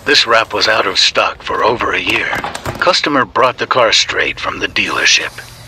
This wrap was out of stock for over a year. Customer brought the car straight from the dealership.